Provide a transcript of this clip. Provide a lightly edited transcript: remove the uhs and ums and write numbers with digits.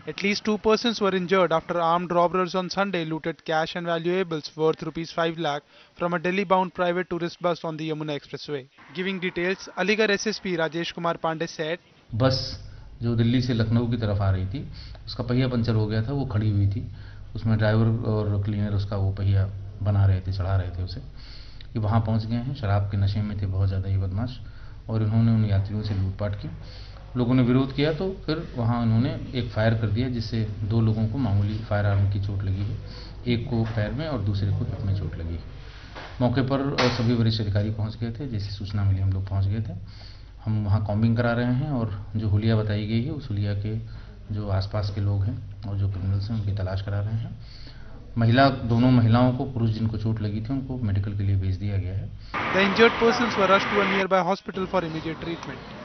At least two persons were injured after armed robbers on Sunday looted cash and valuables worth rupees 5 lakh from a Delhi-bound private tourist bus on the Yamuna Expressway. Giving details, Aligarh SSP Rajesh Kumar Pandey said, बस जो दिल्ली से लखनऊ की तरफ आ रही थी, उसका पहिया puncture हो गया था, वो खड़ी हुई थी। उसमें ड्राइवर और क्लीनर उसका वो पहिया बना रहे थे, चढ़ा रहे थे उसे। ये वहाँ पहुँच गए हैं, शराब के नशे में थे बहुत ज़्यादा ये बदमाश, और इन्होंने उन यात्रियों से लूटपाट की। लोगों ने विरोध किया तो फिर वहाँ उन्होंने एक फायर कर दिया, जिससे दो लोगों को मामूली फायर आर्म की चोट लगी है। एक को पैर में और दूसरे को हिप में चोट लगी है। मौके पर सभी वरिष्ठ अधिकारी पहुँच गए थे, जैसी सूचना मिली हम लोग पहुँच गए थे। हम वहाँ कॉम्बिंग करा रहे हैं और जो हुलिया बताई गई है उस हुलिया के जो आसपास के लोग हैं और जो क्रिमिनल्स हैं उनकी तलाश करा रहे हैं। दोनों महिलाओं को, पुरुष जिनको चोट लगी थी उनको मेडिकल के लिए भेज दिया गया है। The injured persons were rushed to a nearby hospital for immediate treatment.